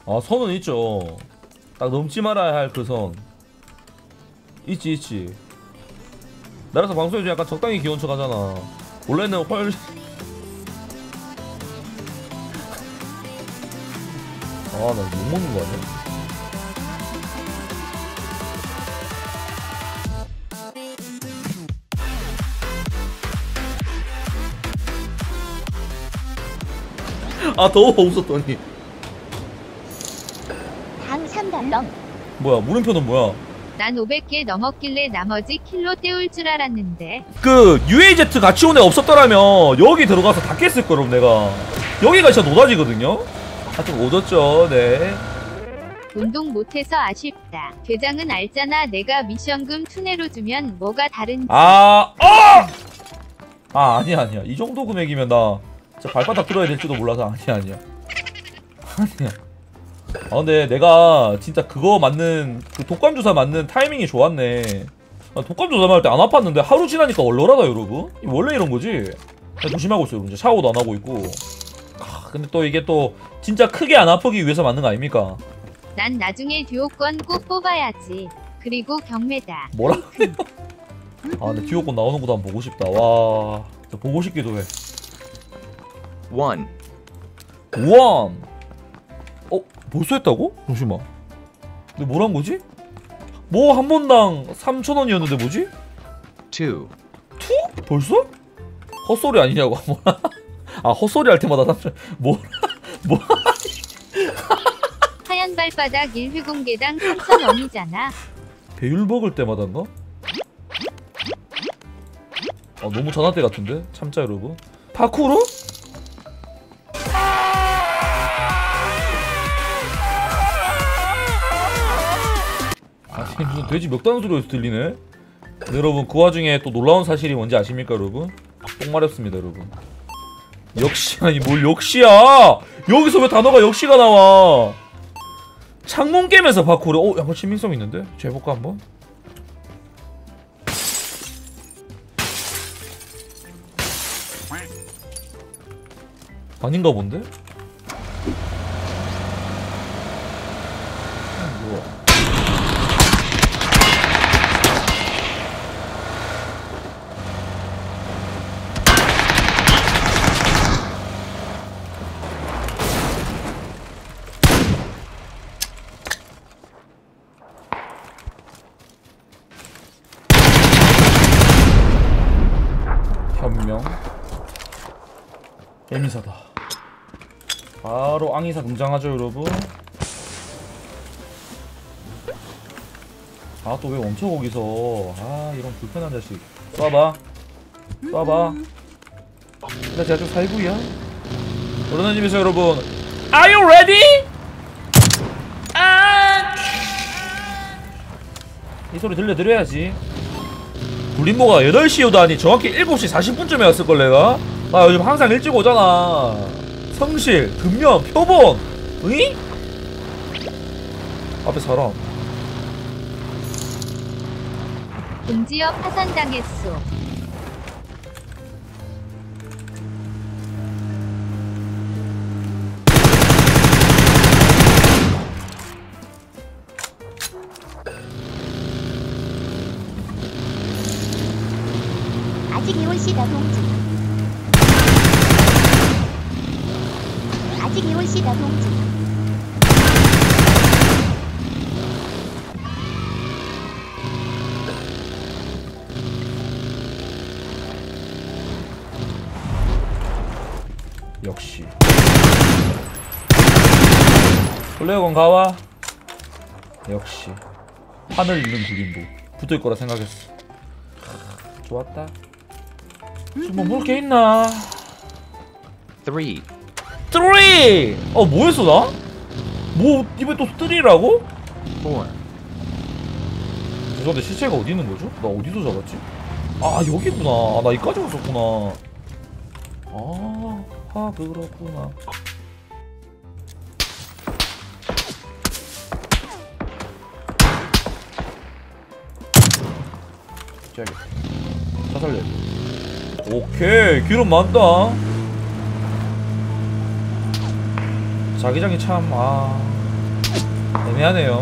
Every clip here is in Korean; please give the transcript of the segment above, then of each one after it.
아, 선은 있죠. 딱 넘지 말아야 할 그 선. 있지. 나라서 방송에 좀 약간 적당히 귀여운 척 하잖아. 원래는 훨. 아, 나 욕먹는 거 아니야? 아, 더워 웃었더니. 당 3달러. 뭐야, 물음표는 뭐야? 난 500개 넘었길래 나머지 킬로 때울 줄 알았는데. 그 UAZ 같이 온 애 없었더라면 여기 들어가서 다 깼을 거럼 내가. 여기가 진짜 노다지거든요. 하여튼 오졌죠. 네. 운동 못해서 아쉽다. 대장은 알잖아. 내가 미션금 투네로 주면 뭐가 다른지. 아니야. 이 정도 금액이면 나 진짜 발바닥 들어야 될지도 몰라서 아니야. 아, 근데 내가 진짜 그거 맞는, 그 독감 주사 맞는 타이밍이 좋았네. 독감 주사 맞을 때 안 아팠는데 하루 지나니까 얼얼하다 여러분. 원래 이런 거지. 조심하고 있어요. 이제 샤워도 안 하고 있고. 근데 또 이게 또 진짜 크게 안 아프기 위해서 맞는 거 아닙니까? 난 나중에 듀오권 꼭 뽑아야지. 그리고 경매다. 뭐라 그래요? 아, 근데 듀오권 나오는 것도 한번 보고 싶다. 와, 진짜 보고 싶기도 해. One. 벌써 했다고? 잠시만. 근데 뭘 한 거지? 뭐 한 번당 3,000원이었는데 뭐지? Two. 벌써? 헛소리 아니냐고. 아, 헛소리 할 때마다 3,000원. 뭐 하얀 발바닥 1회공개당 3,000원이잖아. 배율 먹을 때마다인가? 아, 너무 전화대 같은데? 참자 여러분. 파쿠르? 아니, 무슨 돼지 멱단 소리가 들리네? 네, 여러분, 그 와중에 또 놀라운 사실이 뭔지 아십니까 여러분? 똥마렵습니다 여러분. 역시. 아니 뭘 역시야! 여기서 왜 단어가 역시가 나와? 창문 깨면서 파쿠르. 약간 신빙성 있는데? 재볼까 한번? 아닌가 본데? 뭐야? 현명 에미사다. 바로 앙이사 등장하죠 여러분. 아, 또 왜 멈춰 거기서. 아, 이런 불편한 자식. 쏴봐. 근데 제가 좀 살구야. 그러는 집에서 여러분, Are you ready? 이 소리 들려드려야지. 굴림모가 8시 오다니 정확히 7시 40분쯤에 왔을걸 내가? 나 요즘 항상 일찍 오잖아. 성실, 근면, 표본. 응? 앞에 사람. 금지역 파산당했소. 아직 이올시다 동지. 아직 이올시다 동지. 역시 플레어건 가와. 역시 하늘 잃는 굴림보 붙을 거라 생각했어. 좋았다. 뭐 볼 게 있나? Three. 뭐했어 나? 뭐 입에 또 3라고? Four. 죄송한데 시체가 어디 있는 거죠? 나 어디서 잡았지? 아, 여기구나. 아, 나 여기까지 왔었구나. 그렇구나. 째야겠다. 차 살려. 오케이, 기름 많다. 자기장이 참. 애매하네요.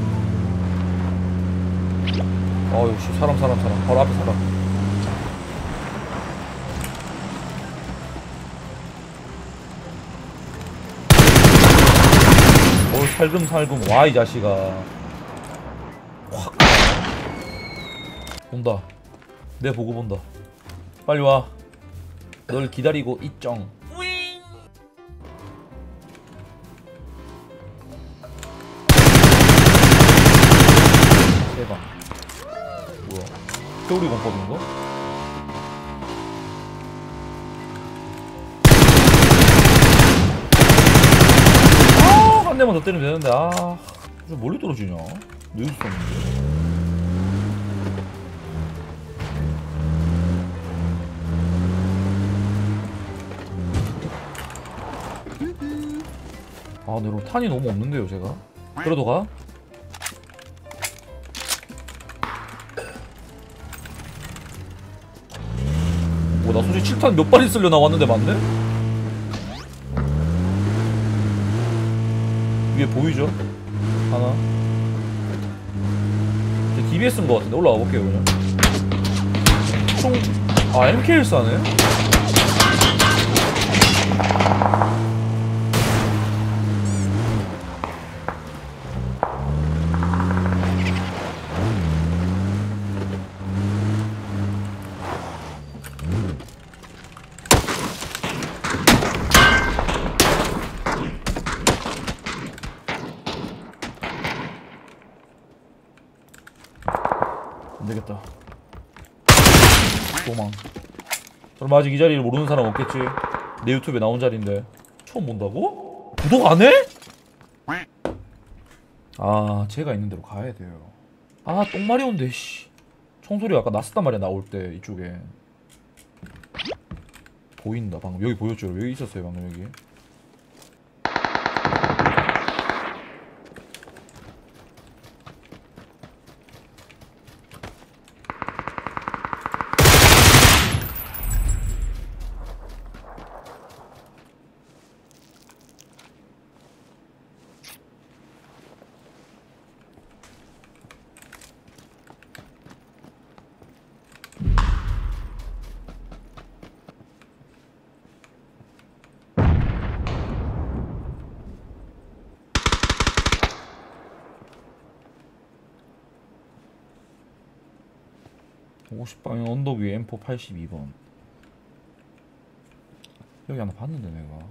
역시 사람 바로 앞에 사람. 살금살금 와 이 자식아. 확 본다. 내 보고 본다. 빨리 와. 널 기다리고 있쩡. 대박. 뭐야? 겨울이 공법인가? 한 대만 더 때리면 되는데. 좀 멀리 떨어지냐? 늘 있었는데. 근데 여러분 탄이 너무 없는데요 제가. 그래도 가? 나 솔직히 7탄 몇 발이 쓸려 나왔는데 맞네? 위에 보이죠? 하나. 제 DBS인 것 같은데 올라가 볼게요 그냥. 총 MK를 쏴네? 안되겠다. 도망. 설마 아직 이 자리를 모르는 사람 없겠지? 내 유튜브에 나온 자리인데 처음 본다고? 구독 안 해? 제가 있는 대로 가야 돼요. 똥마리 온대 씨. 총소리 아까 났었단 말이야 나올 때 이쪽에. 보인다 방금. 여기 보였죠? 여기 있었어요 방금 여기. (50방향) 언덕 위에 M4 82번. 여기 하나 봤는데 내가.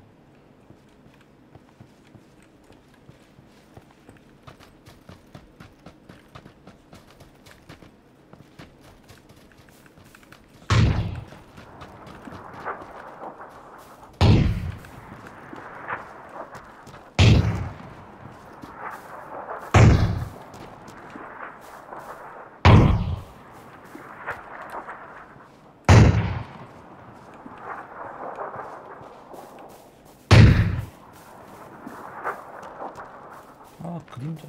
그림자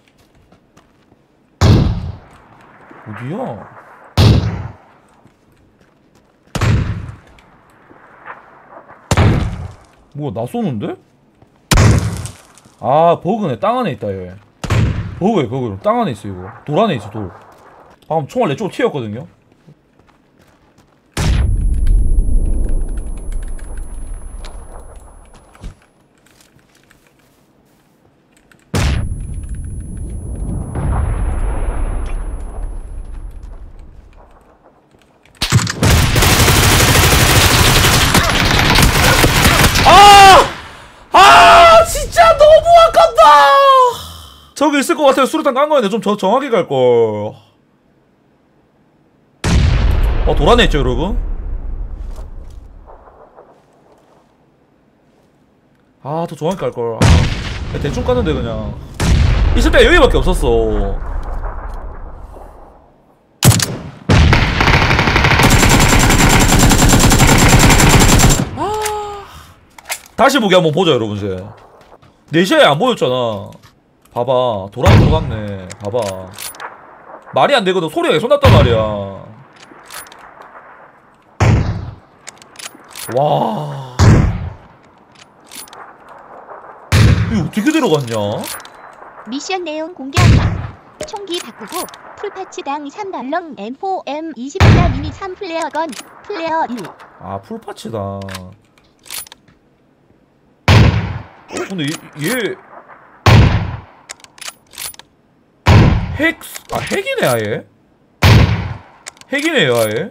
어디야? 뭐야 나 쏘는데? 버그네. 땅 안에 있다 얘. 버그에 버그. 땅 안에 있어 이거. 돌 안에 있어 돌. 방금 총알 내 쪽으로 튀었거든요. 진짜 너무 아깝다. 저기 있을 것 같아요. 수류탄 깐 거였는데 좀 정확히 갈걸. 돌 안에 있죠 여러분. 더 정확히 갈걸. 대충 깠는데 그냥 있을 때가 여기밖에 없었어. 다시 보기 한번 보자 여러분. 이제 4시에 안 보였잖아. 봐봐 돌 안에 들어갔네. 봐봐 말이 안 되거든. 소리가 계속 났단 말이야. 와 이거 어떻게 들어갔냐? 미션 내용 공개한다. 총기 바꾸고 풀파츠당 3달러 M4M 20자 미니 3플레어건 플레어 1. 아 풀파츠다. 근데 얘 핵, 아 핵이네 아예. 핵이네요 아예.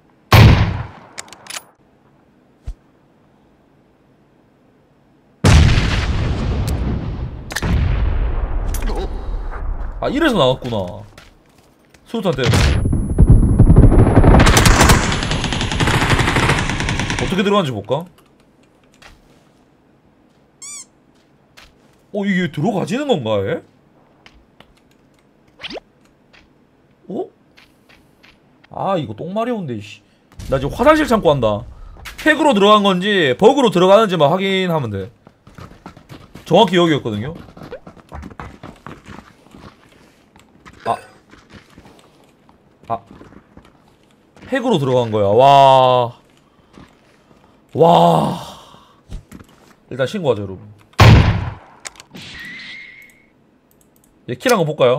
아 이래서 나왔구나. 수류탄 때문에. 어떻게 들어가는지 볼까? 이게 들어가지는 건가 얘? 아 이거 똥마려운데 씨. 나 지금 화장실 창고 한다. 핵으로 들어간 건지 버그로 들어가는지만 확인하면 돼. 정확히 여기였거든요. 핵으로 들어간 거야. 와. 일단 신고하자 여러분. 얘 킬한 거 볼까요?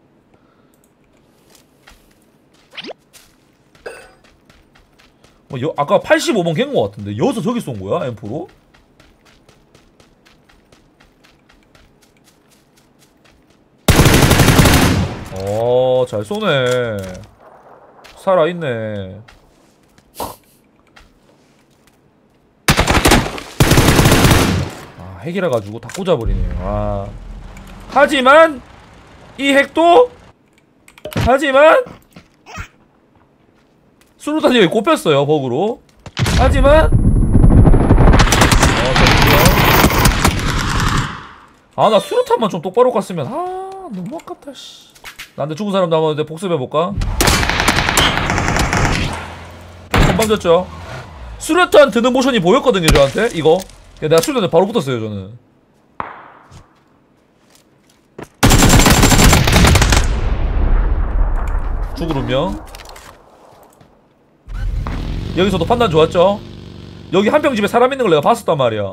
아까 85번 갠 거 같은데 여기서 저기 쏜 거야? M4로? 잘 쏘네. 살아있네. 핵이라 가지고 다 꽂아버리네요. 하지만 이 핵도 수류탄이 여기 꼽혔어요 버그로. 하지만 나 수류탄만 좀 똑바로 갔으면 너무 아깝다 씨. 나한테 죽은 사람 남았는데 복습해볼까? 건방졌죠? 수류탄 드는 모션이 보였거든요 저한테 이거. 내가 수류탄에 바로 붙었어요 저는. 죽을 운명. 여기서도 판단 좋았죠? 여기 한평집에 사람 있는 걸 내가 봤었단 말이야.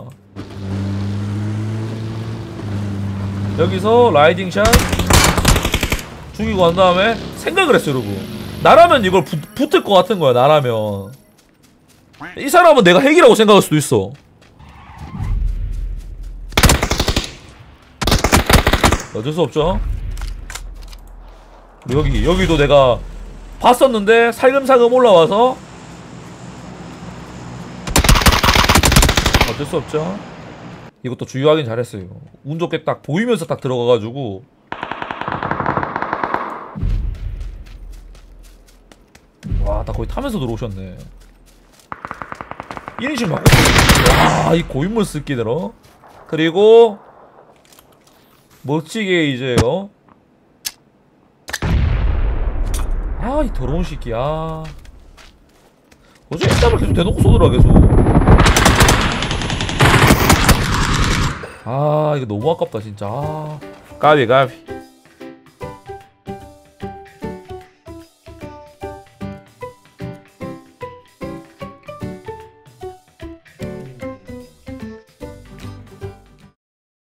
여기서 라이딩샷 죽이고 난 다음에 생각을 했어요 여러분. 나라면 이걸 붙을 것 같은 거야 나라면. 이 사람은 내가 핵이라고 생각할 수도 있어. 어쩔 수 없죠. 여기도 내가 봤었는데 살금살금 올라와서 어쩔 수 없죠. 이것도 주의하긴 잘했어요. 운 좋게 딱 보이면서 딱 들어가가지고. 와, 나 거의 타면서 들어오셨네. 1인칭 맞고. 와, 이 고인물 쓰기들어. 그리고 멋지게 이제요. 이 더러운 새끼. 어제 액답을 계속 대놓고 쏘더라 계속. 이거 너무 아깝다 진짜. 까비